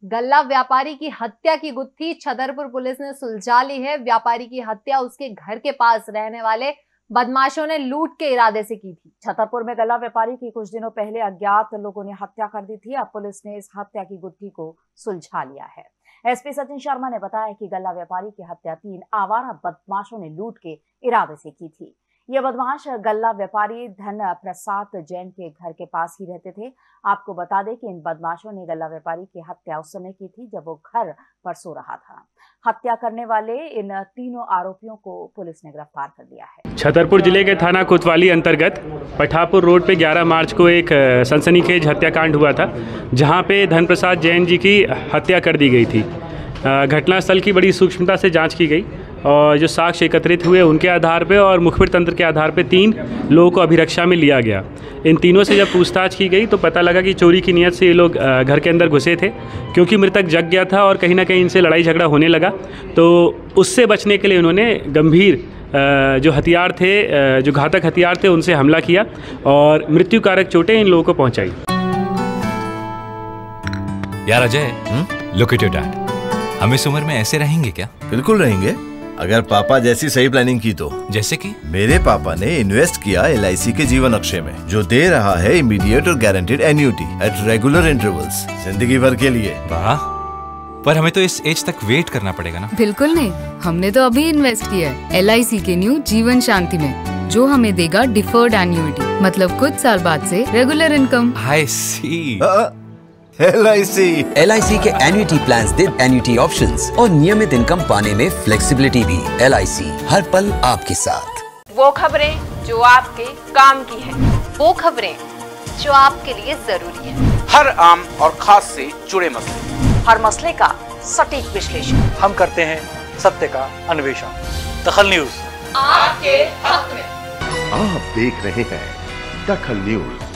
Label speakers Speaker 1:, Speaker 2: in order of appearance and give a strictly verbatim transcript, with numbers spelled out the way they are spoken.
Speaker 1: गल्ला व्यापारी की हत्या की गुत्थी छतरपुर पुलिस ने सुलझा ली है। व्यापारी की हत्या उसके घर के पास रहने वाले बदमाशों ने लूट के इरादे से की थी।
Speaker 2: छतरपुर में गल्ला व्यापारी की कुछ दिनों पहले अज्ञात लोगों ने हत्या कर दी थी। अब पुलिस ने इस हत्या की गुत्थी को सुलझा लिया है। एसपी सचिन शर्मा ने बताया कि गल्ला व्यापारी की हत्या तीन आवारा बदमाशों ने लूट के इरादे से की थी। ये बदमाश गल्ला व्यापारी धन प्रसाद जैन के घर के पास ही रहते थे। आपको बता दें कि इन बदमाशों ने गल्ला व्यापारी की हत्या उस समय की थी जब वो घर पर सो रहा था। हत्या करने वाले इन तीनों आरोपियों को पुलिस ने गिरफ्तार कर लिया है।
Speaker 3: छतरपुर जिले के थाना कोतवाली अंतर्गत पठापुर रोड पे ग्यारह मार्च को एक सनसनीखेज हत्याकांड हुआ था, जहां पे धन प्रसाद जैन जी की हत्या कर दी गई थी। घटनास्थल की बड़ी सूक्ष्मता से जांच की गई और जो साक्ष्य एकत्रित हुए उनके आधार पे और मुखबिर तंत्र के आधार पे तीन लोगों को अभिरक्षा में लिया गया। इन तीनों से जब पूछताछ की गई तो पता लगा कि चोरी की नीयत से ये लोग घर के अंदर घुसे थे, क्योंकि मृतक जग गया था और कहीं ना कहीं इनसे लड़ाई झगड़ा होने लगा। तो उससे बचने के लिए उन्होंने गंभीर जो हथियार थे, जो घातक हथियार थे, उनसे हमला किया और मृत्यु कारक चोटें इन लोगों को पहुँचाई।
Speaker 4: यार Ajay, look at your dad. हम इस उम्र में ऐसे रहेंगे क्या?
Speaker 5: बिल्कुल रहेंगे, अगर पापा जैसी सही प्लानिंग की तो।
Speaker 4: जैसे कि? मेरे
Speaker 5: पापा ने इन्वेस्ट किया एल आई सी के जीवन अक्षय में, जो दे रहा है इमीडिएट और guaranteed annuity at regular intervals जिंदगी भर के लिए।
Speaker 4: वाह, पर हमें तो इस एज तक वेट करना पड़ेगा ना?
Speaker 6: बिल्कुल नहीं, हमने तो अभी इन्वेस्ट किया है एल आई सी के न्यू जीवन शांति में, जो हमें देगा डिफर्ड एन्युटी, मतलब कुछ साल बाद से regular income.
Speaker 4: I C.
Speaker 5: L I C
Speaker 7: L I C के एन्युटी प्लान्स दे एन्युटी ऑप्शंस और नियमित इनकम पाने में फ्लेक्सिबिलिटी भी। एल आई सी, हर पल आपके साथ।
Speaker 8: वो खबरें जो आपके काम की है, वो खबरें जो आपके लिए जरूरी है,
Speaker 9: हर आम और खास से जुड़े मसले,
Speaker 8: हर मसले का सटीक विश्लेषण
Speaker 10: हम करते हैं, सत्य का अन्वेषण। दखल न्यूज
Speaker 8: आपके हक में।
Speaker 11: आप देख रहे हैं दखल न्यूज।